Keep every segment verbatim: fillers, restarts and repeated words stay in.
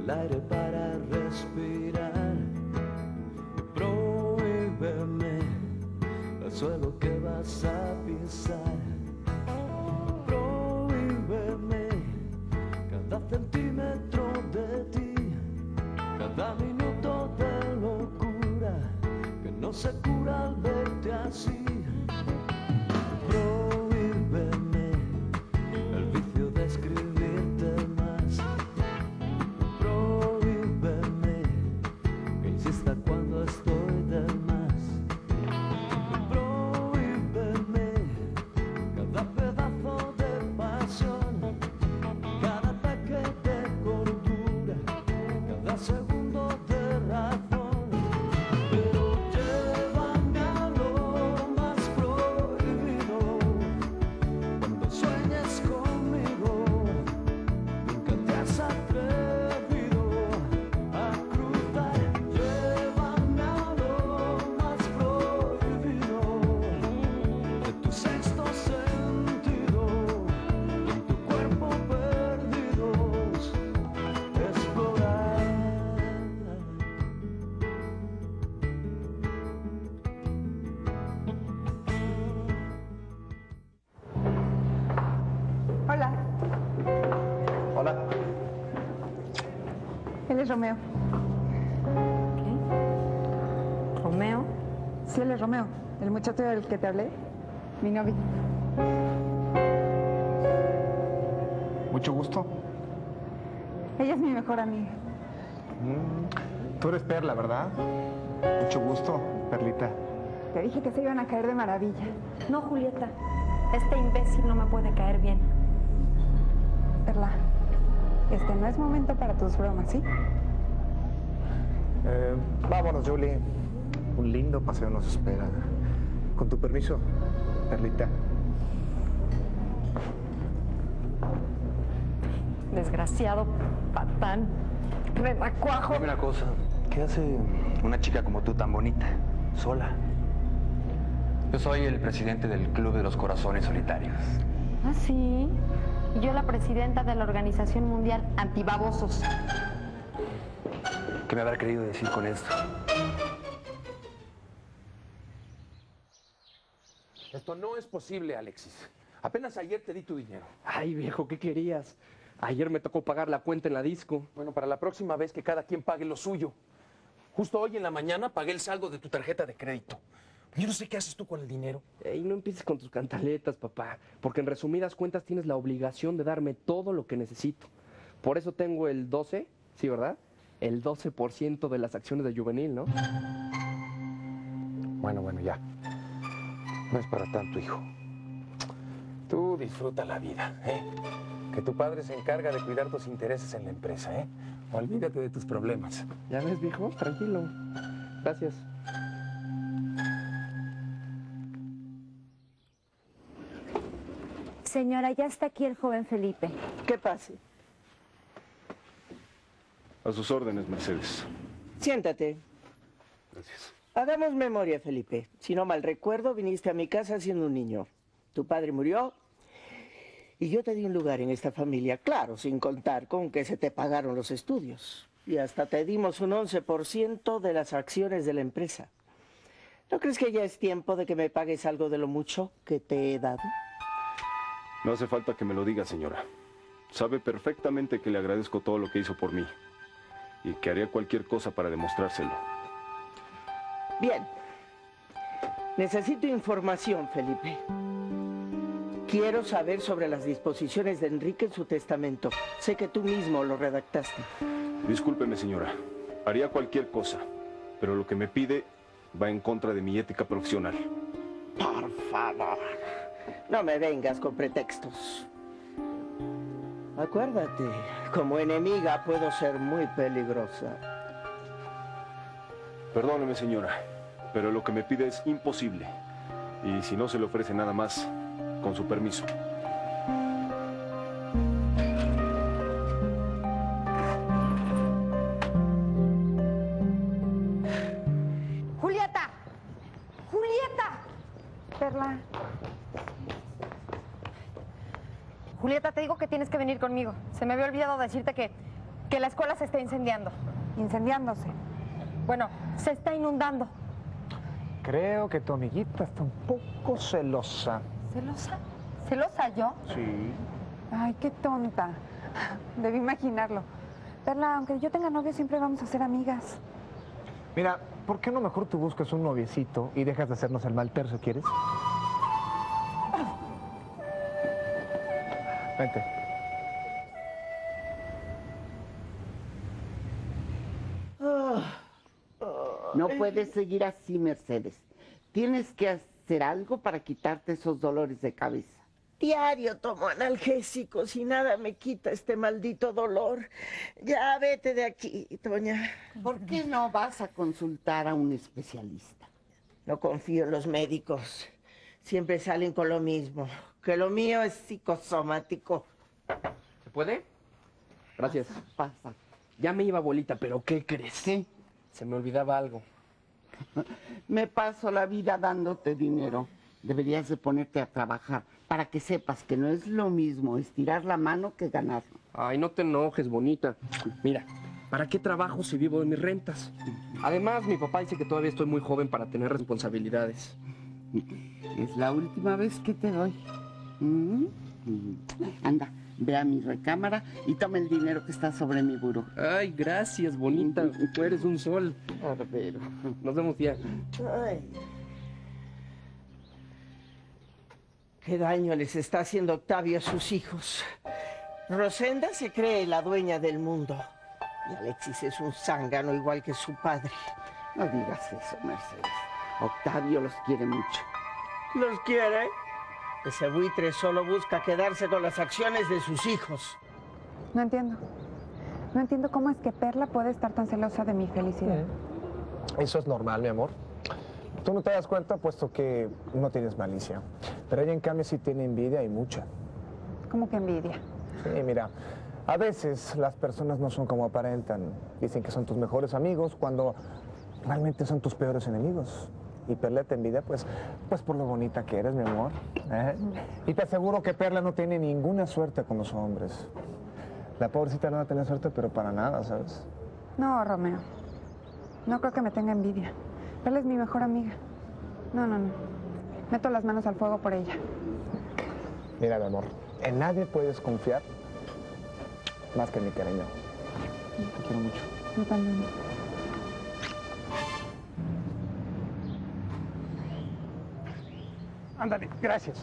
el aire para respirar. Prohíbeme el suelo que vas a pisar. Prohíbeme cada centímetro de ti, cada minuto de locura que no se cura al verte así. Prohíbeme el vicio de escribirte más. Prohíbeme que insista cuando estoy de más. Prohíbeme cada pedazo de pasión, cada ataque de cordura, cada segundo de razón. Pero llévame a lo más prohibido. Cuando sueñes conmigo, nunca te has atrevido a cruzar. Llévame a lo más prohibido de tu sexto sentido, y en tu cuerpo perdidos explorar. Hola, Hola. él es Romeo. ¿Qué? ¿Romeo? Sí, él es Romeo, el muchacho del que te hablé, mi novio. Mucho gusto. Ella es mi mejor amiga. Mm, Tú eres Perla, ¿verdad? Mucho gusto, Perlita. Te dije que se iban a caer de maravilla. No, Julieta. Este imbécil no me puede caer bien. Perla, este no es momento para tus bromas, ¿sí? Eh, vámonos, Julie. Un lindo paseo nos espera. Con tu permiso, Perlita. Desgraciado, patán, renacuajo. Dime una cosa, ¿qué hace una chica como tú tan bonita, sola? Yo soy el presidente del Club de los Corazones Solitarios. Ah, sí. Y yo la presidenta de la Organización Mundial Antibabosos. ¿Qué me habrá querido decir con esto? Esto no es posible, Alexis. Apenas ayer te di tu dinero. Ay, viejo, ¿qué querías? Ayer me tocó pagar la cuenta en la disco. Bueno, para la próxima vez que cada quien pague lo suyo. Justo hoy en la mañana pagué el saldo de tu tarjeta de crédito. Yo no sé qué haces tú con el dinero. Ey, no empieces con tus cantaletas, papá. Porque en resumidas cuentas tienes la obligación de darme todo lo que necesito. Por eso tengo el doce, ¿sí, verdad? El doce por ciento de las acciones de Juvenil, ¿no? Bueno, bueno, ya. No es para tanto, hijo. Tú disfruta la vida, ¿eh? Que tu padre se encarga de cuidar tus intereses en la empresa, ¿eh? Olvídate de tus problemas. ¿Ya ves, viejo? Tranquilo. Gracias. Señora, ya está aquí el joven Felipe. ¿Qué pase? A sus órdenes, Mercedes. Siéntate. Gracias. Hagamos memoria, Felipe. Si no mal recuerdo, viniste a mi casa siendo un niño. Tu padre murió y yo te di un lugar en esta familia. Claro, sin contar con que se te pagaron los estudios. Y hasta te dimos un once por ciento de las acciones de la empresa. ¿No crees que ya es tiempo de que me pagues algo de lo mucho que te he dado? No hace falta que me lo diga, señora. Sabe perfectamente que le agradezco todo lo que hizo por mí y que haría cualquier cosa para demostrárselo. Bien. Necesito información, Felipe. Quiero saber sobre las disposiciones de Enrique en su testamento. Sé que tú mismo lo redactaste. Discúlpeme, señora. Haría cualquier cosa, pero lo que me pide va en contra de mi ética profesional. Por favor, no me vengas con pretextos. Acuérdate, como enemiga puedo ser muy peligrosa. Perdóneme, señora, pero lo que me pide es imposible. Y si no se le ofrece nada más, con su permiso. ¡Julieta! ¡Julieta! Perla. Julieta, te digo que tienes que venir conmigo. Se me había olvidado decirte que Que la escuela se está incendiando. Incendiándose. Bueno, se está inundando. Creo que tu amiguita está un poco celosa. ¿Celosa? ¿Celosa yo? Sí. Ay, qué tonta. Debí imaginarlo. Perla, aunque yo tenga novio, siempre vamos a ser amigas. Mira, ¿por qué no mejor tú buscas un noviecito y dejas de hacernos el mal tercio, ¿quieres? Vente. No puedes seguir así, Mercedes. Tienes que hacer algo para quitarte esos dolores de cabeza. Diario tomo analgésicos y nada me quita este maldito dolor. Ya vete de aquí, Toña. ¿Por qué no vas a consultar a un especialista? No confío en los médicos. Siempre salen con lo mismo. Que lo mío es psicosomático. ¿Se puede? Gracias. Pasa, pasa. Ya me iba, abuelita, pero ¿qué crees? ¿Qué? Se me olvidaba algo. Me paso la vida dándote dinero. Deberías de ponerte a trabajar para que sepas que no es lo mismo estirar la mano que ganarlo. Ay, no te enojes, bonita. Mira, ¿para qué trabajo si vivo de mis rentas? Además, mi papá dice que todavía estoy muy joven para tener responsabilidades. Es la última vez que te doy. ¿Mm? Anda, ve a mi recámara y toma el dinero que está sobre mi buró. Ay, gracias, bonita. Tú eres un sol. Barbero. Nos vemos ya. Ay. Qué daño les está haciendo Octavio a sus hijos. Rosenda se cree la dueña del mundo. Y Alexis es un zángano igual que su padre. No digas eso, Mercedes. Octavio los quiere mucho. ¿Los quiere? Ese buitre solo busca quedarse con las acciones de sus hijos. No entiendo. No entiendo cómo es que Perla puede estar tan celosa de mi felicidad. Eso es normal, mi amor. Tú no te das cuenta puesto que no tienes malicia. Pero ella en cambio sí tiene envidia y mucha. ¿Cómo que envidia? Sí, mira, a veces las personas no son como aparentan. Dicen que son tus mejores amigos cuando realmente son tus peores enemigos. Y Perla te envidia, pues, pues por lo bonita que eres, mi amor. ¿Eh? Y te aseguro que Perla no tiene ninguna suerte con los hombres. La pobrecita no va a tener suerte, pero para nada, ¿sabes? No, Romeo. No creo que me tenga envidia. Perla es mi mejor amiga. No, no, no. Meto las manos al fuego por ella. Mira, mi amor, en nadie puedes confiar más que en mi cariño. Te quiero mucho. Yo también. Ándale, gracias.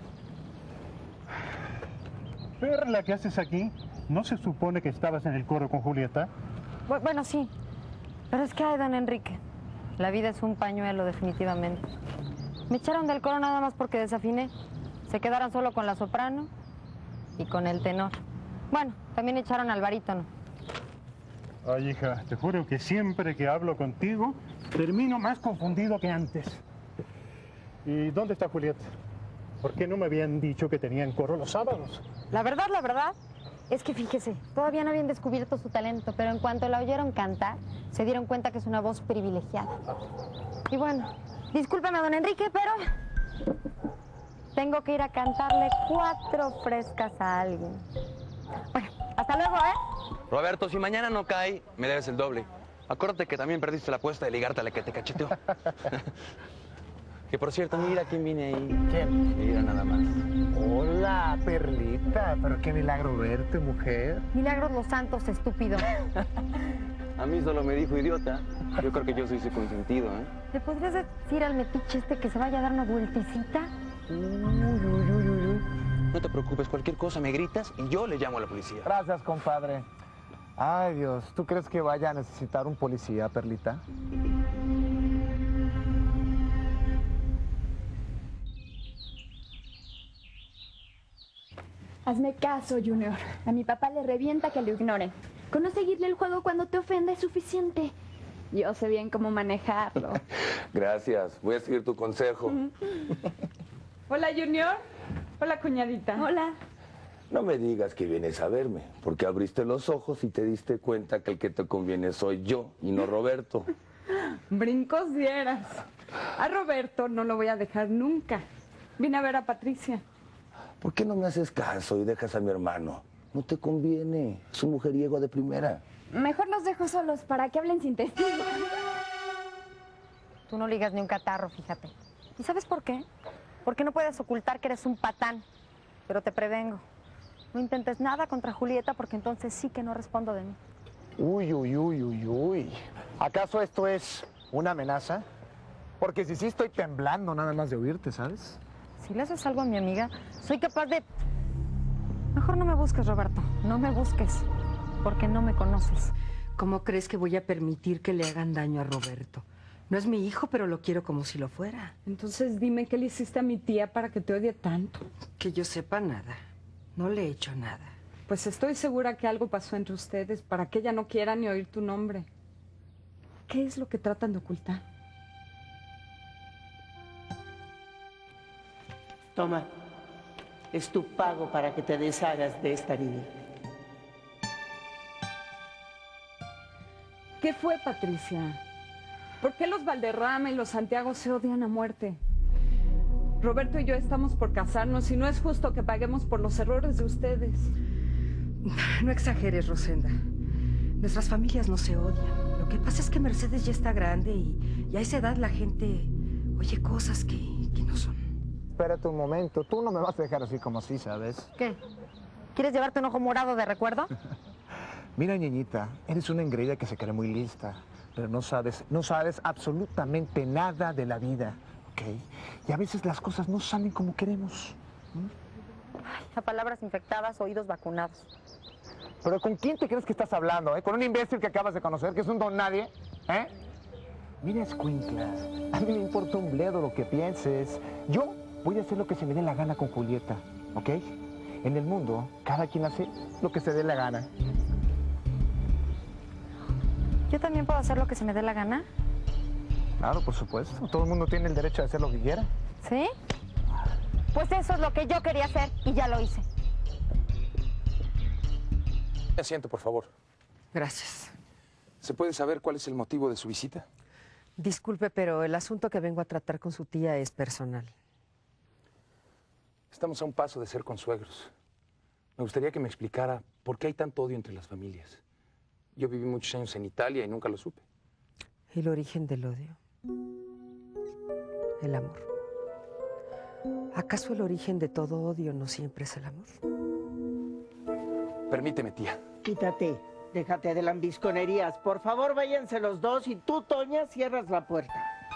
Perla, ¿qué haces aquí? ¿No se supone que estabas en el coro con Julieta? Bu- Bueno, sí. Pero es que hay, don Enrique. La vida es un pañuelo, definitivamente. Me echaron del coro nada más porque desafiné. Se quedaron solo con la soprano y con el tenor. Bueno, también echaron al barítono. Ay, hija, te juro que siempre que hablo contigo, termino más confundido que antes. ¿Y dónde está Julieta? ¿Por qué no me habían dicho que tenían coro los sábados? La verdad, la verdad, es que fíjese, todavía no habían descubierto su talento, pero en cuanto la oyeron cantar, se dieron cuenta que es una voz privilegiada. Y bueno, discúlpeme, don Enrique, pero tengo que ir a cantarle cuatro frescas a alguien. Bueno, hasta luego, ¿eh? Roberto, si mañana no cae, me debes el doble. Acuérdate que también perdiste la apuesta de ligarte a la que te cacheteó. Que por cierto, mira quién viene ahí. ¿Quién? Mira nada más. Hola, Perlita. Pero qué milagro verte, mujer. Milagros los santos, estúpido. A mí solo me dijo idiota. Yo creo que yo soy su consentido, ¿eh? ¿Le podrías decir al metiche este que se vaya a dar una vueltecita? Uy, uy, uy, uy, uy. No te preocupes, cualquier cosa me gritas y yo le llamo a la policía. Gracias, compadre. Ay, Dios, ¿tú crees que vaya a necesitar un policía, Perlita? Hazme caso, Junior. A mi papá le revienta que lo ignore. Con no seguirle el juego cuando te ofenda es suficiente. Yo sé bien cómo manejarlo. Gracias, voy a seguir tu consejo. Hola, Junior. Hola, cuñadita. Hola. No me digas que vienes a verme, porque abriste los ojos y te diste cuenta que el que te conviene soy yo y no Roberto. Brincos dieras. A Roberto no lo voy a dejar nunca. Vine a ver a Patricia. ¿Por qué no me haces caso y dejas a mi hermano? No te conviene. Es un mujeriego de primera. Mejor los dejo solos para que hablen sin testigos. Tú no ligas ni un catarro, fíjate. ¿Y sabes por qué? Porque no puedes ocultar que eres un patán. Pero te prevengo. No intentes nada contra Julieta porque entonces sí que no respondo de mí. Uy, uy, uy, uy, uy. ¿Acaso esto es una amenaza? Porque si sí estoy temblando nada más de oírte, ¿sabes? Si le haces algo a mi amiga, soy capaz de... Mejor no me busques, Roberto. No me busques. Porque no me conoces. ¿Cómo crees que voy a permitir que le hagan daño a Roberto? No es mi hijo, pero lo quiero como si lo fuera. Entonces dime qué le hiciste a mi tía para que te odie tanto. Que yo sepa nada. No le he hecho nada. Pues estoy segura que algo pasó entre ustedes para que ella no quiera ni oír tu nombre. ¿Qué es lo que tratan de ocultar? Toma, es tu pago para que te deshagas de esta niña. ¿Qué fue, Patricia? ¿Por qué los Valderrama y los Santiago se odian a muerte? Roberto y yo estamos por casarnos y no es justo que paguemos por los errores de ustedes. No exageres, Rosenda. Nuestras familias no se odian. Lo que pasa es que Mercedes ya está grande y, y a esa edad la gente oye cosas que, que no son. Espérate un momento. Tú no me vas a dejar así como así, ¿sabes? ¿Qué? ¿Quieres llevarte un ojo morado de recuerdo? Mira, ñeñita, eres una engreída que se cree muy lista, pero no sabes, no sabes absolutamente nada de la vida, ¿ok? Y a veces las cosas no salen como queremos. ¿Mm? Ay, a palabras infectadas, oídos vacunados. ¿Pero con quién te crees que estás hablando, eh? ¿Con un imbécil que acabas de conocer, que es un don nadie? ¿Eh? Mira, escuincla, a mí me importa un bledo lo que pienses. Yo voy a hacer lo que se me dé la gana con Julieta, ¿ok? En el mundo, cada quien hace lo que se dé la gana. ¿Yo también puedo hacer lo que se me dé la gana? Claro, por supuesto. Todo el mundo tiene el derecho de hacer lo que quiera. ¿Sí? Pues eso es lo que yo quería hacer y ya lo hice. Asiento, por favor. Gracias. ¿Se puede saber cuál es el motivo de su visita? Disculpe, pero el asunto que vengo a tratar con su tía es personal. Estamos a un paso de ser consuegros. Me gustaría que me explicara por qué hay tanto odio entre las familias. Yo viví muchos años en Italia y nunca lo supe. ¿El origen del odio? El amor. ¿Acaso el origen de todo odio no siempre es el amor? Permíteme, tía. Quítate, déjate de lambisconerías. Por favor, váyanse los dos y tú, Toña, cierras la puerta.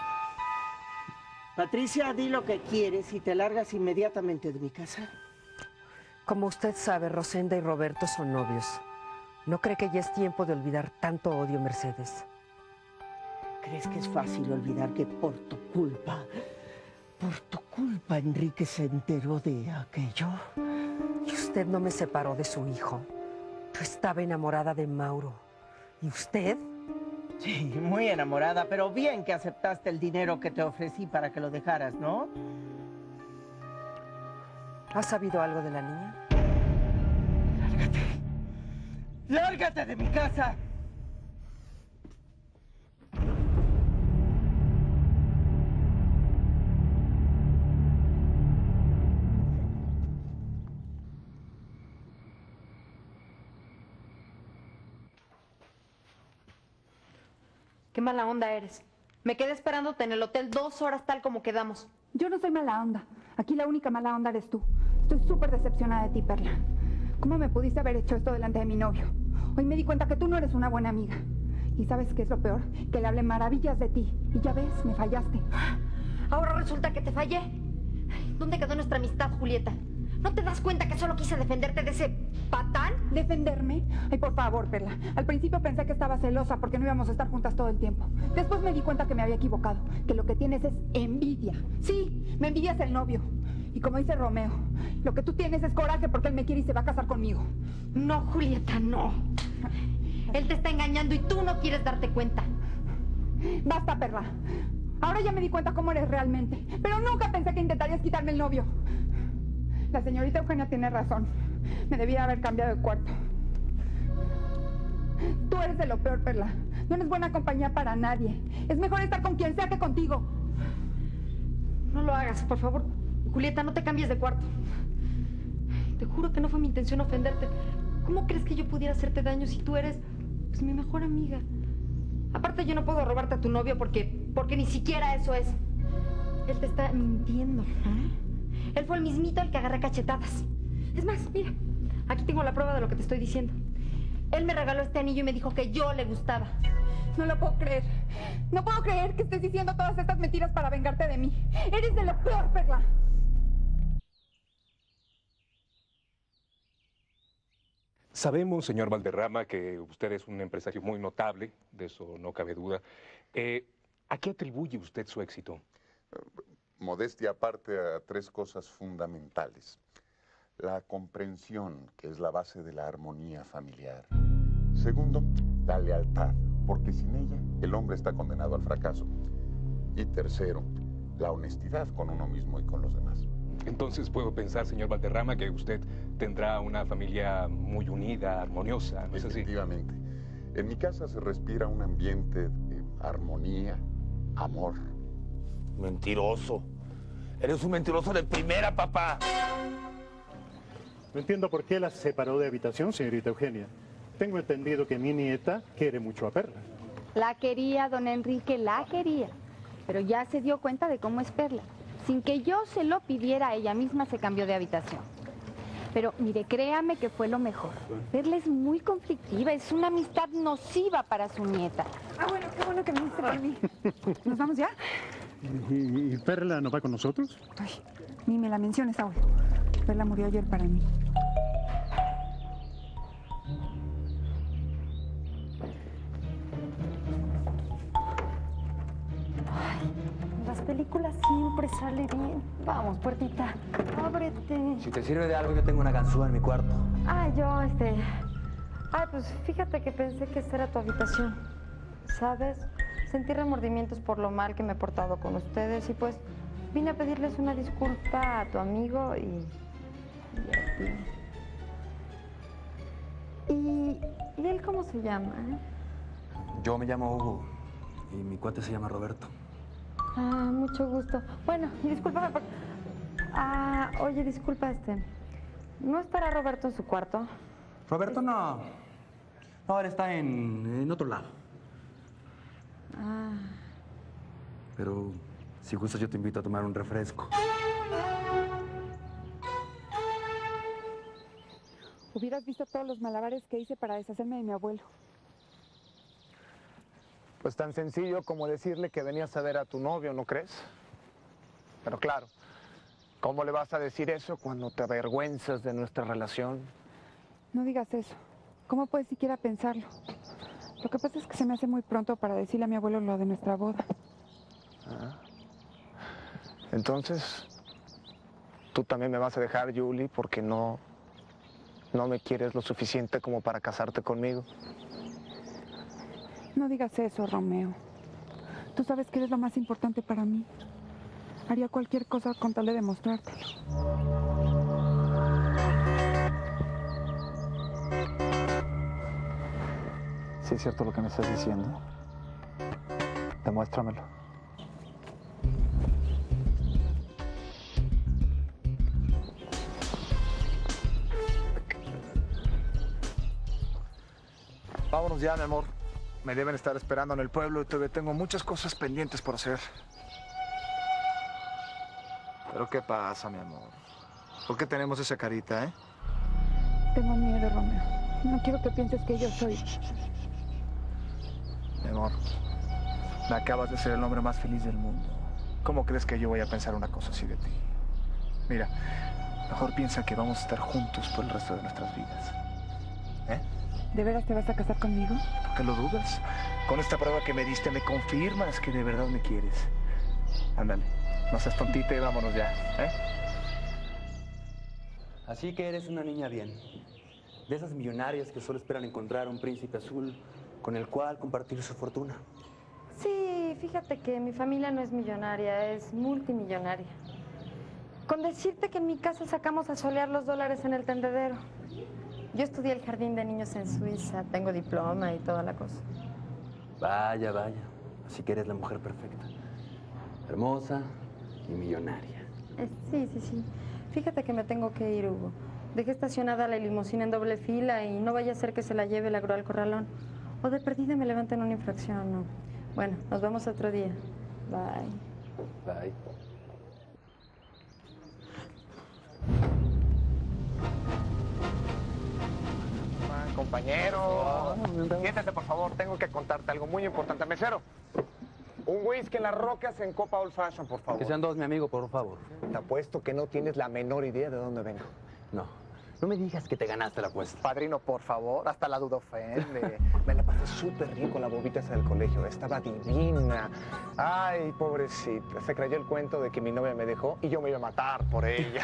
Patricia, di lo que quieres y te largas inmediatamente de mi casa. Como usted sabe, Rosenda y Roberto son novios. ¿No cree que ya es tiempo de olvidar tanto odio, Mercedes? ¿Crees que es fácil olvidar que por tu culpa, por tu culpa, Enrique se enteró de aquello? Y usted no me separó de su hijo. Yo estaba enamorada de Mauro. ¿Y usted? Sí, muy enamorada, pero bien que aceptaste el dinero que te ofrecí para que lo dejaras, ¿no? ¿Has sabido algo de la niña? ¡Lárgate! ¡Lárgate de mi casa! Qué mala onda eres. Me quedé esperándote en el hotel dos horas tal como quedamos. Yo no soy mala onda. Aquí la única mala onda eres tú. Estoy súper decepcionada de ti, Perla. ¿Cómo me pudiste haber hecho esto delante de mi novio? Hoy me di cuenta que tú no eres una buena amiga. ¿Y sabes qué es lo peor? Que le hablé maravillas de ti. Y ya ves, me fallaste. Ahora resulta que te fallé. ¿Dónde quedó nuestra amistad, Julieta? ¿No te das cuenta que solo quise defenderte de ese patán? ¿Defenderme? Ay, por favor, Perla. Al principio pensé que estaba celosa porque no íbamos a estar juntas todo el tiempo. Después me di cuenta que me había equivocado. Que lo que tienes es envidia. Sí, me envidias el novio. Y como dice Romeo, lo que tú tienes es coraje porque él me quiere y se va a casar conmigo. No, Julieta, no. Él te está engañando y tú no quieres darte cuenta. Basta, Perla. Ahora ya me di cuenta cómo eres realmente. Pero nunca pensé que intentarías quitarme el novio. La señorita Eugenia tiene razón. Me debía haber cambiado de cuarto. Tú eres de lo peor, Perla. No eres buena compañía para nadie. Es mejor estar con quien sea que contigo. No lo hagas, por favor. Julieta, no te cambies de cuarto. Te juro que no fue mi intención ofenderte. ¿Cómo crees que yo pudiera hacerte daño si tú eres, pues, mi mejor amiga? Aparte, yo no puedo robarte a tu novio porque, porque ni siquiera eso es. Él te está mintiendo, ¿eh? Él fue el mismito el que agarra cachetadas. Es más, mira, aquí tengo la prueba de lo que te estoy diciendo. Él me regaló este anillo y me dijo que yo le gustaba. No lo puedo creer. No puedo creer que estés diciendo todas estas mentiras para vengarte de mí. Eres de lo peor, Perla. Sabemos, señor Valderrama, que usted es un empresario muy notable, de eso no cabe duda. Eh, ¿A qué atribuye usted su éxito? Modestia aparte, a tres cosas fundamentales. La comprensión, que es la base de la armonía familiar. Segundo, la lealtad, porque sin ella el hombre está condenado al fracaso. Y tercero, la honestidad con uno mismo y con los demás. Entonces puedo pensar, señor Valderrama, que usted tendrá una familia muy unida, armoniosa, ¿no es así? Efectivamente. En mi casa se respira un ambiente de armonía, amor. Mentiroso. Eres un mentiroso de primera, papá. No entiendo por qué la separó de habitación, señorita Eugenia. Tengo entendido que mi nieta quiere mucho a Perla. La quería, don Enrique, la quería. Pero ya se dio cuenta de cómo es Perla. Sin que yo se lo pidiera, ella misma se cambió de habitación. Pero mire, créame que fue lo mejor. Perla es muy conflictiva, es una amistad nociva para su nieta. Ah, bueno, qué bueno que viniste por mí. ¿Nos vamos ya? ¿Y, y Perla no va con nosotros? Ay, ni me la menciones ahora. Perla murió ayer para mí. Las películas siempre sale bien. Vamos, puertita, ábrete. Si te sirve de algo, yo tengo una ganzúa en mi cuarto. Ah, yo, este... Ay, pues fíjate que pensé que esta era tu habitación. ¿Sabes? Sentí remordimientos por lo mal que me he portado con ustedes y pues vine a pedirles una disculpa a tu amigo y... y a ti. ¿Y, ¿y él cómo se llama? eh? Yo me llamo Hugo y mi cuate se llama Roberto. Ah, mucho gusto. Bueno, y discúlpame por... Ah, oye, disculpa, este... ¿No estará Roberto en su cuarto? Roberto no. No, él está en, en otro lado. Ah... Pero si gustas yo te invito a tomar un refresco. Hubieras visto todos los malabares que hice para deshacerme de mi abuelo. Pues tan sencillo como decirle que venías a ver a tu novio, ¿no crees? Pero claro, ¿cómo le vas a decir eso cuando te avergüenzas de nuestra relación? No digas eso. ¿Cómo puedes siquiera pensarlo? Lo que pasa es que se me hace muy pronto para decirle a mi abuelo lo de nuestra boda. Ah. Entonces, tú también me vas a dejar, Julie, porque no, no me quieres lo suficiente como para casarte conmigo. No digas eso, Romeo. Tú sabes que eres lo más importante para mí. Haría cualquier cosa con tal de demostrártelo. ¿Sí es cierto lo que me estás diciendo? Demuéstramelo. Vámonos ya, mi amor. Me deben estar esperando en el pueblo y todavía tengo muchas cosas pendientes por hacer. ¿Pero qué pasa, mi amor? ¿Por qué tenemos esa carita, eh? Tengo miedo, Romeo. No quiero que pienses que yo soy... Mi amor, me acabas de ser el hombre más feliz del mundo. ¿Cómo crees que yo voy a pensar una cosa así de ti? Mira, mejor piensa que vamos a estar juntos por el resto de nuestras vidas. ¿Eh? ¿De veras te vas a casar conmigo? ¿Por qué lo dudas? Con esta prueba que me diste me confirmas que de verdad me quieres. Ándale, no seas tontita y vámonos ya, ¿eh? Así que eres una niña bien. De esas millonarias que solo esperan encontrar un príncipe azul con el cual compartir su fortuna. Sí, fíjate que mi familia no es millonaria, es multimillonaria. Con decirte que en mi casa sacamos a solear los dólares en el tendedero. Yo estudié el jardín de niños en Suiza, tengo diploma y toda la cosa. Vaya, vaya. Así que eres la mujer perfecta. Hermosa y millonaria. Eh, sí, sí, sí. Fíjate que me tengo que ir, Hugo. Dejé estacionada la limusina en doble fila y no vaya a ser que se la lleve la grúa al corralón. O de perdida me levanten una infracción, ¿no? Bueno, nos vemos otro día. Bye. Bye. Compañero, siéntate por favor, tengo que contarte algo muy importante. Mesero, un whisky en las rocas en copa old fashion, por favor. Que sean dos, mi amigo, por favor. Te apuesto que no tienes la menor idea de dónde vengo. No, no me digas que te ganaste la apuesta. Padrino, por favor, hasta la duda ofende. Me la pasé súper bien con la bobita esa del colegio, estaba divina. Ay, pobrecita, se creyó el cuento de que mi novia me dejó y yo me iba a matar por ella.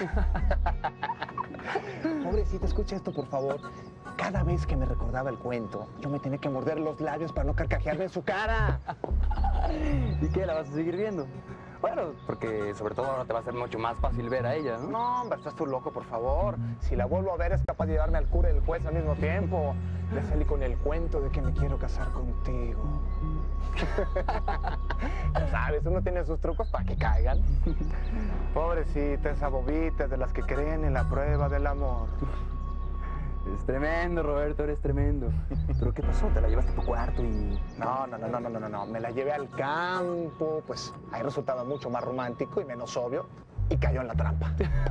Pobrecita, escucha esto, por favor. Cada vez que me recordaba el cuento, yo me tenía que morder los labios para no carcajearme en su cara. ¿Y qué? ¿La vas a seguir viendo? Bueno, porque sobre todo ahora te va a ser mucho más fácil ver a ella, ¿no? No, hombre, estás tú loco, por favor. Si la vuelvo a ver, es capaz de llevarme al cura y el juez al mismo tiempo. Le salí con el cuento de que me quiero casar contigo. Ya sabes, uno tiene sus trucos para que caigan. Pobrecita, esa bobita de las que creen en la prueba del amor. Es tremendo, Roberto, eres tremendo. ¿Pero qué pasó? ¿Te la llevaste a tu cuarto y...? No, no, no, no, no, no, no, no. Me la llevé al campo, pues ahí resultaba mucho más romántico y menos obvio, y cayó en la trampa.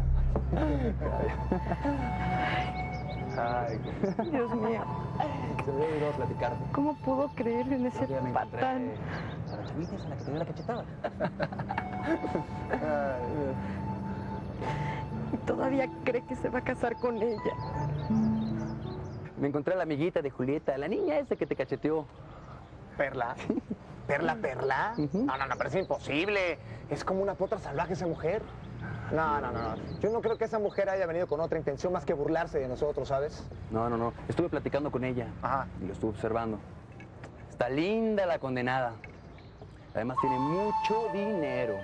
Ay, Dios mío. Se me olvidó platicarte. ¿Cómo pudo creer en ese patán? A la chavita esa, la que te dio la cachetada. Y todavía cree que se va a casar con ella. Me encontré a la amiguita de Julieta, la niña esa que te cacheteó. ¿Perla? ¿Perla, Perla? No, no, no, pero es imposible. Es como una potra salvaje esa mujer. No, no, no. Yo no creo que esa mujer haya venido con otra intención más que burlarse de nosotros, ¿sabes? No, no, no. Estuve platicando con ella. Ajá. Y lo estuve observando. Está linda la condenada. Además tiene mucho dinero.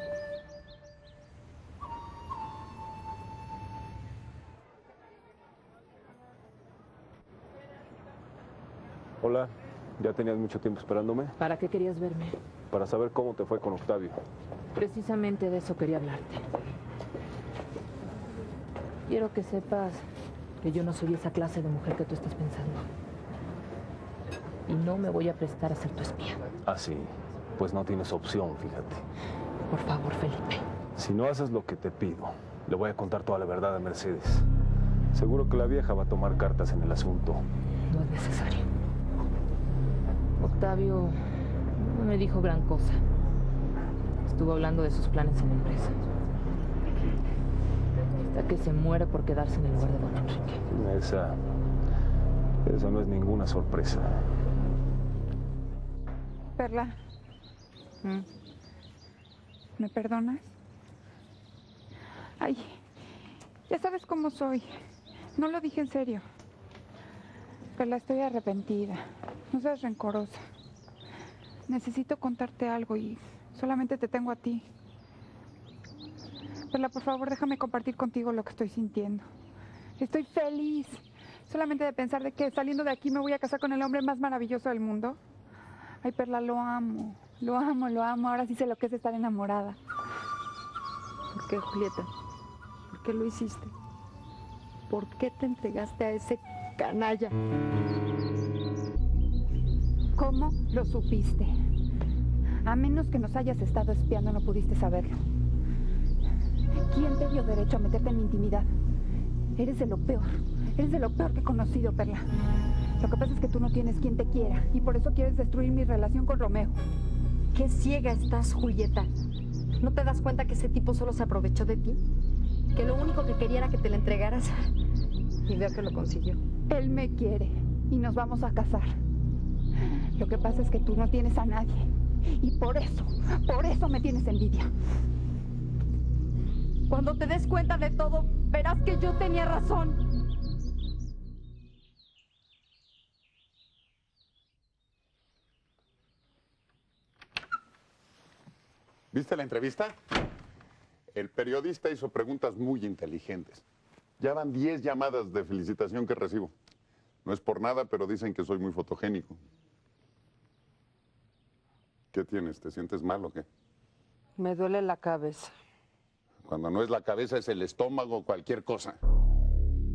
Hola, ¿ya tenías mucho tiempo esperándome? ¿Para qué querías verme? Para saber cómo te fue con Octavio. Precisamente de eso quería hablarte. Quiero que sepas que yo no soy esa clase de mujer que tú estás pensando. Y no me voy a prestar a ser tu espía. Ah, sí. Pues no tienes opción, fíjate. Por favor, Felipe. Si no haces lo que te pido, le voy a contar toda la verdad a Mercedes. Seguro que la vieja va a tomar cartas en el asunto. No es necesario. Octavio no me dijo gran cosa. Estuvo hablando de sus planes en la empresa. Hasta que se muere por quedarse en el lugar de don Enrique. Esa... Esa no es ninguna sorpresa. Perla. ¿Mm? ¿Me perdonas? Ay, ya sabes cómo soy. No lo dije en serio. Perla, estoy arrepentida. No seas rencorosa. Necesito contarte algo y solamente te tengo a ti. Perla, por favor, déjame compartir contigo lo que estoy sintiendo. Estoy feliz. Solamente de pensar de que saliendo de aquí me voy a casar con el hombre más maravilloso del mundo. Ay, Perla, lo amo. Lo amo, lo amo. Ahora sí sé lo que es estar enamorada. ¿Por qué, Julieta? ¿Por qué lo hiciste? ¿Por qué te entregaste a ese canalla? ¿Cómo lo supiste? A menos que nos hayas estado espiando, no pudiste saberlo. ¿Quién te dio derecho a meterte en mi intimidad? Eres de lo peor. Eres de lo peor que he conocido, Perla. Lo que pasa es que tú no tienes quien te quiera y por eso quieres destruir mi relación con Romeo. Qué ciega estás, Julieta. ¿No te das cuenta que ese tipo solo se aprovechó de ti? Que lo único que quería era que te la entregaras. Y veo que lo consiguió. Él me quiere y nos vamos a casar. Lo que pasa es que tú no tienes a nadie. Y por eso, por eso me tienes envidia. Cuando te des cuenta de todo, verás que yo tenía razón. ¿Viste la entrevista? El periodista hizo preguntas muy inteligentes. Ya van diez llamadas de felicitación que recibo. No es por nada, pero dicen que soy muy fotogénico. ¿Qué tienes? ¿Te sientes mal o qué? Me duele la cabeza. Cuando no es la cabeza, es el estómago o cualquier cosa.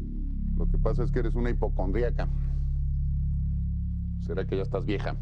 pasa es que eres una hipocondríaca. ¿Será que ya estás vieja?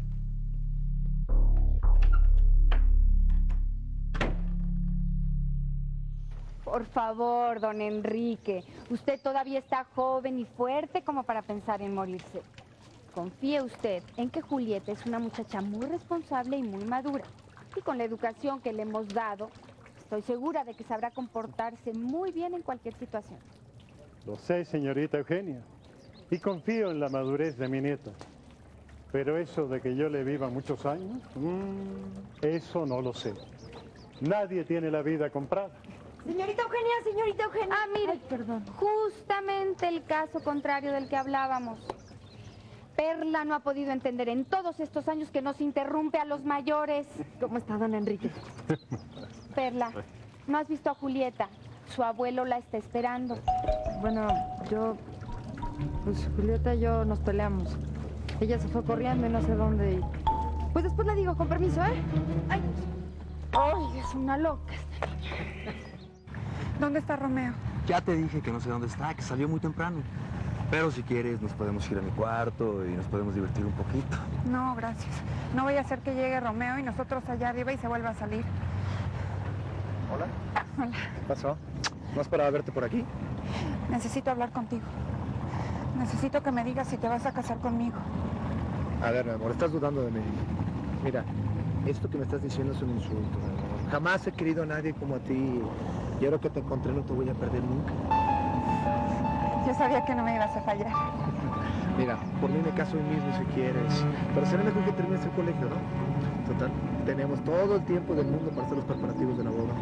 Por favor, don Enrique, usted todavía está joven y fuerte como para pensar en morirse. Confíe usted en que Julieta es una muchacha muy responsable y muy madura. Y con la educación que le hemos dado, estoy segura de que sabrá comportarse muy bien en cualquier situación. Lo sé, señorita Eugenia, y confío en la madurez de mi nieta. Pero eso de que yo le viva muchos años, mmm, eso no lo sé. Nadie tiene la vida comprada. Señorita Eugenia, señorita Eugenia. Ah, mire, Ay, perdón. Justamente el caso contrario del que hablábamos. Perla no ha podido entender en todos estos años que nos interrumpe a los mayores. ¿Cómo está, don Enrique? Perla, ¿no has visto a Julieta? Su abuelo la está esperando. Bueno, yo... Pues Julieta y yo nos peleamos. Ella se fue corriendo y no sé dónde ir. Pues después le digo, con permiso, ¿eh? Ay, ay, es una loca esta niña. ¿Dónde está Romeo? Ya te dije que no sé dónde está, que salió muy temprano. Pero si quieres, nos podemos ir a mi cuarto y nos podemos divertir un poquito. No, gracias. No voy a hacer que llegue Romeo y nosotros allá arriba y se vuelva a salir. Hola. Hola. ¿Qué pasó? ¿No esperaba verte por aquí? Necesito hablar contigo. Necesito que me digas si te vas a casar conmigo. A ver, mi amor, estás dudando de mí. Mira, esto que me estás diciendo es un insulto, mi amor. Jamás he querido a nadie como a ti. Y ahora que te encontré no te voy a perder nunca. Yo sabía que no me ibas a fallar. Mira, por mí me caso hoy mismo si quieres. Pero será mejor que termines el colegio, ¿no? Total, tenemos todo el tiempo del mundo para hacer los preparativos de la boda.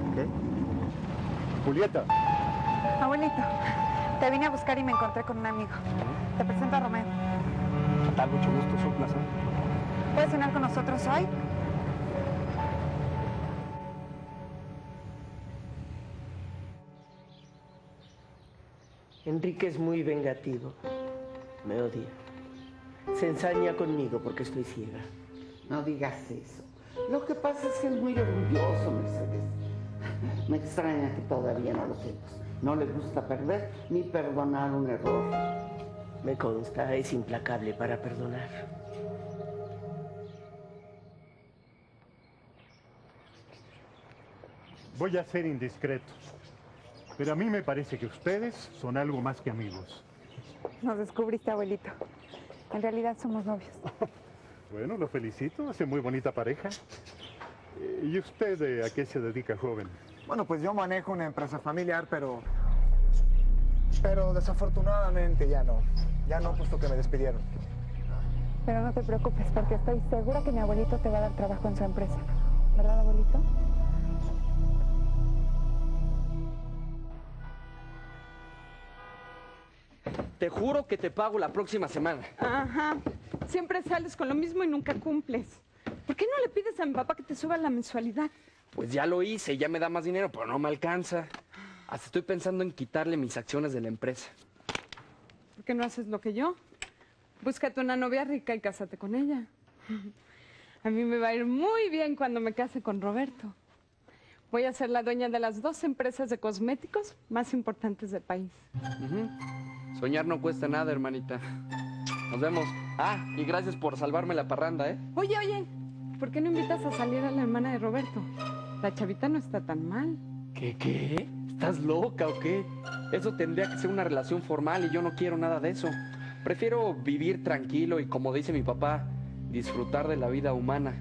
¿Ok? Julieta. Abuelito, te vine a buscar y me encontré con un amigo. Te presento a Romeo. ¿Qué tal? Mucho gusto, es un placer. ¿Puedes cenar con nosotros hoy? Enrique es muy vengativo. Me odia. Se ensaña conmigo porque estoy ciega. No digas eso. Lo que pasa es que es muy orgulloso, Mercedes. Me extraña que todavía no lo sepas. No le gusta perder ni perdonar un error. Me consta, es implacable para perdonar. Voy a ser indiscreto, pero a mí me parece que ustedes son algo más que amigos. Nos descubriste, abuelito. En realidad somos novios. Bueno, lo felicito, hace muy bonita pareja. ¿Y usted eh, a qué se dedica, joven? Bueno, pues yo manejo una empresa familiar, pero... Pero desafortunadamente ya no. Ya no, puesto que me despidieron. Pero no te preocupes, porque estoy segura que mi abuelito te va a dar trabajo en su empresa. ¿Verdad, abuelito? Te juro que te pago la próxima semana. Ajá. Siempre sales con lo mismo y nunca cumples. ¿Por qué no le pides a mi papá que te suba la mensualidad? Pues ya lo hice, ya me da más dinero, pero no me alcanza. Hasta estoy pensando en quitarle mis acciones de la empresa. ¿Por qué no haces lo que yo? Búscate una novia rica y cásate con ella. A mí me va a ir muy bien cuando me case con Roberto. Voy a ser la dueña de las dos empresas de cosméticos más importantes del país. Uh-huh. Soñar no cuesta nada, hermanita. Nos vemos. Ah, y gracias por salvarme la parranda, ¿eh? Oye, oye, ¿por qué no invitas a salir a la hermana de Roberto? La chavita no está tan mal. ¿Qué, qué? ¿Estás loca o qué? Eso tendría que ser una relación formal y yo no quiero nada de eso. Prefiero vivir tranquilo y, como dice mi papá, disfrutar de la vida humana.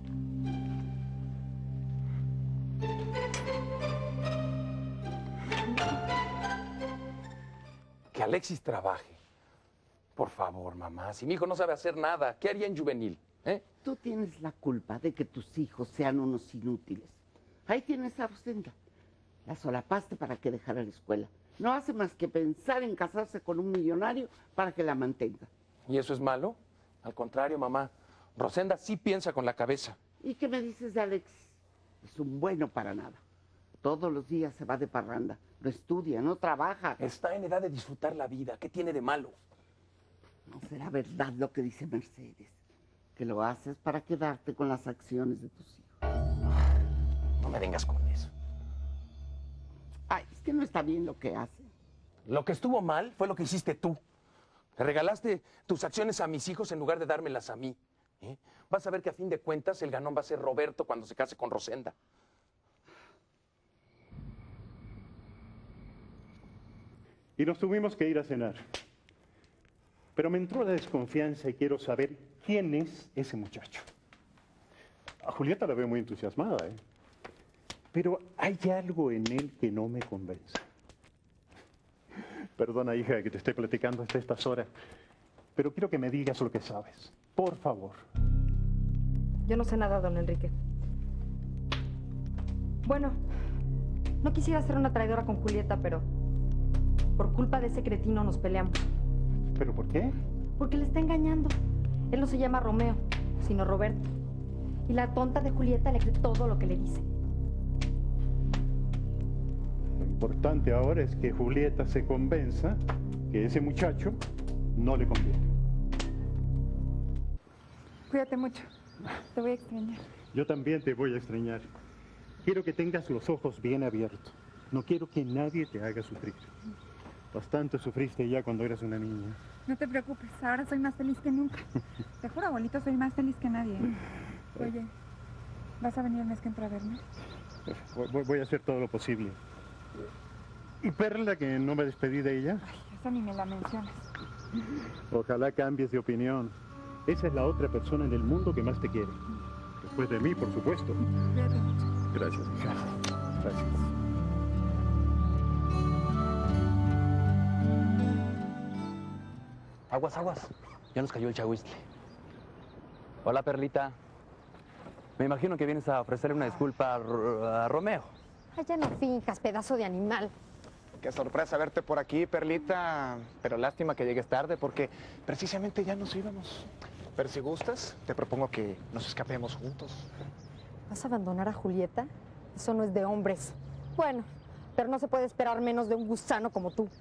Que Alexis trabaje. Por favor, mamá, si mi hijo no sabe hacer nada, ¿qué haría en juvenil? ¿Eh? Tú tienes la culpa de que tus hijos sean unos inútiles. Ahí tienes a Rosenda. La solapaste para que dejara la escuela. No hace más que pensar en casarse con un millonario para que la mantenga. ¿Y eso es malo? Al contrario, mamá. Rosenda sí piensa con la cabeza. ¿Y qué me dices de Alexis? Es un bueno para nada. Todos los días se va de parranda. No estudia, no trabaja. Está en edad de disfrutar la vida. ¿Qué tiene de malo? No será verdad lo que dice Mercedes. Que lo haces para quedarte con las acciones de tus hijos. No me vengas con eso. Ay, es que no está bien lo que hace. Lo que estuvo mal fue lo que hiciste tú. Le regalaste tus acciones a mis hijos en lugar de dármelas a mí. ¿eh? Vas a ver que a fin de cuentas el ganón va a ser Roberto cuando se case con Rosenda. Y nos tuvimos que ir a cenar. Pero me entró la desconfianza y quiero saber quién es ese muchacho. A Julieta la veo muy entusiasmada, ¿eh? Pero hay algo en él que no me convence. Perdona, hija, que te esté platicando hasta estas horas, pero quiero que me digas lo que sabes. Por favor. Yo no sé nada, don Enrique. Bueno, no quisiera ser una traidora con Julieta, pero por culpa de ese cretino nos peleamos. ¿Pero por qué? Porque le está engañando. Él no se llama Romeo, sino Roberto. Y la tonta de Julieta le cree todo lo que le dice. Lo importante ahora es que Julieta se convenza que ese muchacho no le conviene. Cuídate mucho. Te voy a extrañar. Yo también te voy a extrañar. Quiero que tengas los ojos bien abiertos. No quiero que nadie te haga sufrir. Bastante sufriste ya cuando eras una niña. No te preocupes, ahora soy más feliz que nunca. Te juro, abuelito, soy más feliz que nadie. Oye, ¿vas a venir el mes que entra a verme? Voy, voy a hacer todo lo posible. ¿Y Perla, que no me despedí de ella? Ay, esa ni me la mencionas. Ojalá cambies de opinión. Esa es la otra persona en el mundo que más te quiere. Después de mí, por supuesto. Cuídate mucho. Gracias, hija. Gracias. Aguas, aguas. Ya nos cayó el chahuistle. Hola, Perlita. Me imagino que vienes a ofrecerle una disculpa a, Ro- a Romeo. Ay, ya no finjas, pedazo de animal. Qué sorpresa verte por aquí, Perlita. Pero lástima que llegues tarde porque precisamente ya nos íbamos. Pero si gustas, te propongo que nos escapemos juntos. ¿Vas a abandonar a Julieta? Eso no es de hombres. Bueno, pero no se puede esperar menos de un gusano como tú.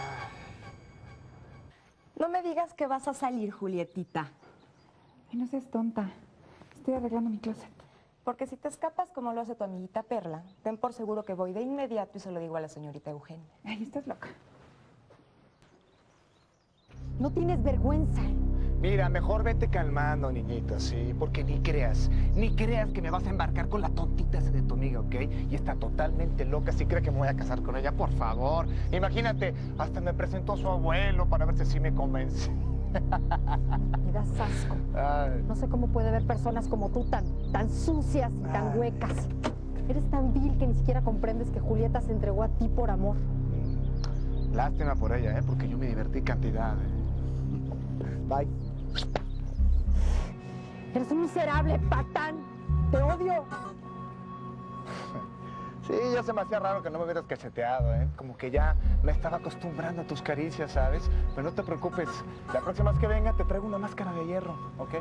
No me digas que vas a salir, Julietita. Ay, no seas tonta. Estoy arreglando mi closet. Porque si te escapas como lo hace tu amiguita Perla, ten por seguro que voy de inmediato y se lo digo a la señorita Eugenia. Ay, estás loca. No tienes vergüenza. Mira, mejor vete calmando, niñita, sí, porque ni creas, ni creas que me vas a embarcar con la tontita esa de tu amiga, ¿ok? Y está totalmente loca, si cree que me voy a casar con ella, por favor. Imagínate, hasta me presentó a su abuelo para ver si sí me convence. Me das asco. Ay. No sé cómo puede haber personas como tú tan, tan sucias y tan Ay. huecas. Eres tan vil que ni siquiera comprendes que Julieta se entregó a ti por amor. Lástima por ella, ¿eh? Porque yo me divertí cantidad. ¿eh? Bye. Eres un miserable patán. Te odio. Sí, ya se me hacía raro que no me hubieras cacheteado, ¿eh? Como que ya me estaba acostumbrando a tus caricias, ¿sabes? Pero no te preocupes, la próxima vez que venga te traigo una máscara de hierro, ¿ok?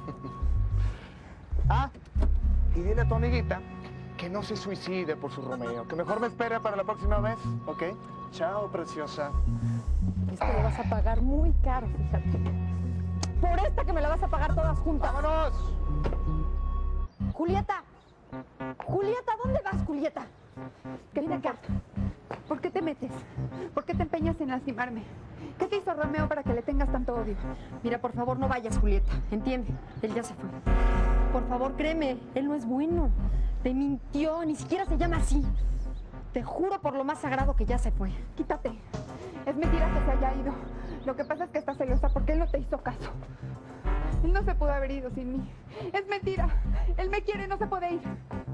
Ah, y dile a tu amiguita que no se suicide por su Romeo, que mejor me espere para la próxima vez, ¿ok? Chao, preciosa. Esto lo vas a pagar muy caro, fíjate. Por esta que me la vas a pagar todas juntas. ¡Vámonos! Julieta. Julieta, ¿dónde vas, Julieta? ¿Qué te importa? ¿Por qué te metes? ¿Por qué te empeñas en lastimarme? ¿Qué te hizo Romeo para que le tengas tanto odio? Mira, por favor, no vayas, Julieta. Entiende, él ya se fue. Por favor, créeme, él no es bueno. Te mintió, ni siquiera se llama así. Te juro por lo más sagrado que ya se fue. Quítate. Es mentira que se haya ido. Lo que pasa es que está celosa porque él no te hizo caso. Él no se pudo haber ido sin mí. Es mentira. Él me quiere, no se puede ir.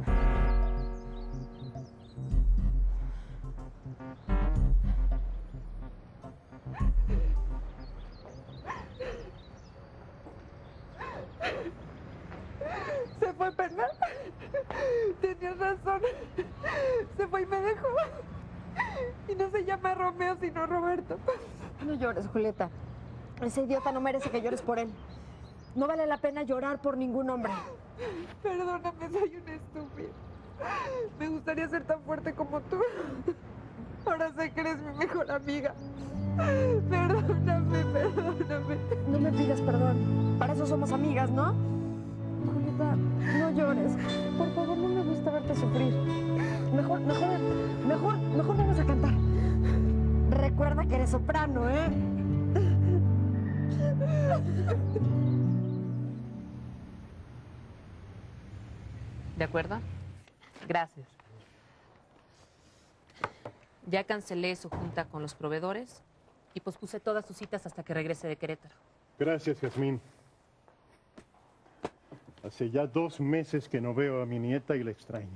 Se fue, Perla. Tenías razón. Se fue y me dejó. Y no se llama Romeo, sino Roberto. No llores, Julieta. Ese idiota no merece que llores por él. No vale la pena llorar por ningún hombre. Perdóname, soy una estúpida. Me gustaría ser tan fuerte como tú. Ahora sé que eres mi mejor amiga. Perdóname, perdóname. No me pidas perdón. Para eso somos amigas, ¿no? Julieta, no llores. Por favor, no me gusta verte sufrir. Mejor, mejor, mejor, mejor vamos a cantar. Recuerda que eres soprano, ¿eh? ¿De acuerdo? Gracias. Ya cancelé su junta con los proveedores y pospuse todas sus citas hasta que regrese de Querétaro. Gracias, Jazmín. Hace ya dos meses que no veo a mi nieta y la extraño.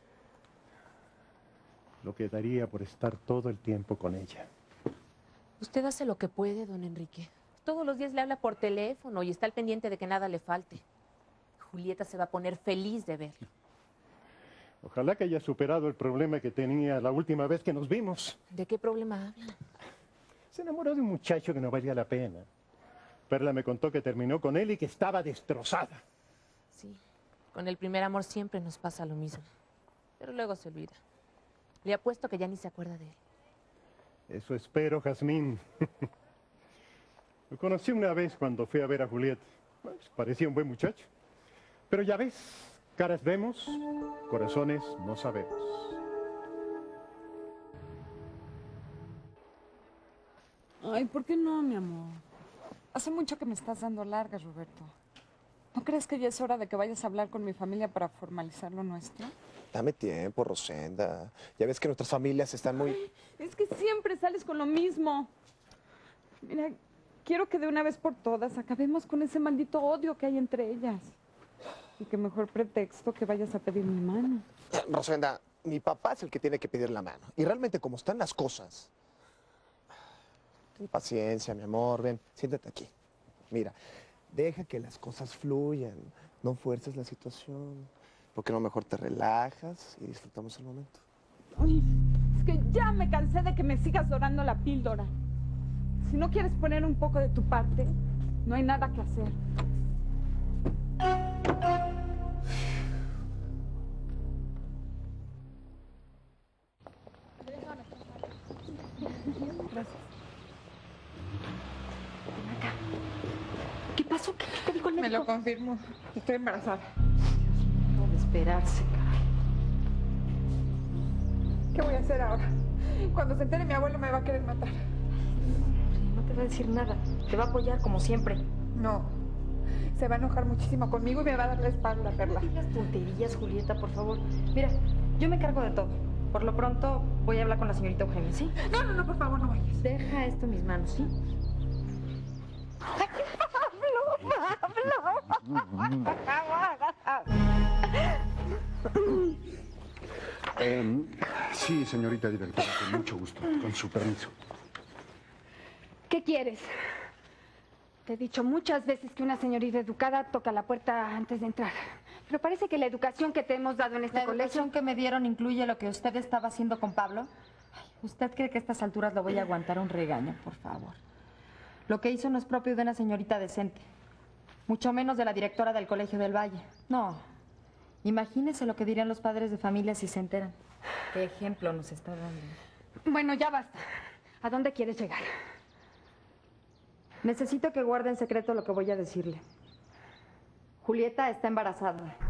Lo que daría por estar todo el tiempo con ella. Usted hace lo que puede, don Enrique. Todos los días le habla por teléfono y está al pendiente de que nada le falte. Julieta se va a poner feliz de verlo. Ojalá que haya superado el problema que tenía la última vez que nos vimos. ¿De qué problema habla? Se enamoró de un muchacho que no valía la pena. Perla me contó que terminó con él y que estaba destrozada. Sí, con el primer amor siempre nos pasa lo mismo. Pero luego se olvida. Le apuesto que ya ni se acuerda de él. Eso espero, Jazmín. Lo conocí una vez cuando fui a ver a Julieta. Pues, parecía un buen muchacho. Pero ya ves, caras vemos, corazones no sabemos. Ay, ¿por qué no, mi amor? Hace mucho que me estás dando largas, Roberto. ¿No crees que ya es hora de que vayas a hablar con mi familia para formalizar lo nuestro? Dame tiempo, Rosenda. Ya ves que nuestras familias están muy... Ay, es que siempre sales con lo mismo. Mira, quiero que de una vez por todas acabemos con ese maldito odio que hay entre ellas. Y qué mejor pretexto que vayas a pedir mi mano. Rosenda, mi papá es el que tiene que pedir la mano. Y realmente como están las cosas... Ten paciencia, mi amor. Ven, siéntate aquí. Mira, deja que las cosas fluyan. No fuerces la situación. ¿Por qué no mejor te relajas y disfrutamos el momento? Ay, es que ya me cansé de que me sigas dorando la píldora. Si no quieres poner un poco de tu parte, no hay nada que hacer. Gracias. ¿Qué pasó? ¿Qué te dijo el médico? Me lo confirmo. Estoy embarazada. No de esperarse, caray. ¿Qué voy a hacer ahora? Cuando se entere mi abuelo me va a querer matar. No te va a decir nada. Te va a apoyar como siempre. No. Se va a enojar muchísimo conmigo y me va a dar la espalda, Perla. No digas tonterías, Julieta, por favor. Mira, yo me encargo de todo. Por lo pronto voy a hablar con la señorita Eugenia, ¿sí? No, no, no, por favor, no vayas. Deja esto en mis manos, ¿sí? Eh, sí, señorita directora, con mucho gusto, con su permiso. ¿Qué quieres? Te he dicho muchas veces que una señorita educada toca la puerta antes de entrar. Pero parece que la educación que te hemos dado en este ¿La colegio... educación que me dieron incluye lo que usted estaba haciendo con Pablo? Ay, ¿usted cree que a estas alturas lo voy a aguantar un regaño, por favor? Lo que hizo no es propio de una señorita decente. Mucho menos de la directora del Colegio del Valle. No. Imagínese lo que dirían los padres de familia si se enteran. ¿Qué ejemplo nos está dando? Bueno, ya basta. ¿A dónde quieres llegar? Necesito que guarde en secreto lo que voy a decirle. Julieta está embarazada.